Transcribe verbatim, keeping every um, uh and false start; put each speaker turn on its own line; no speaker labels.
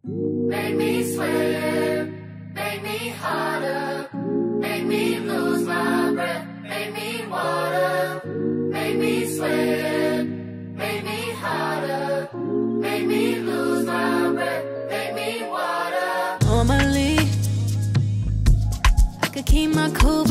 Make me sweat, make me harder, make me lose my breath, make me water, make me sweat, make me harder, make me lose my breath, make me water.
Normally, I could keep my cool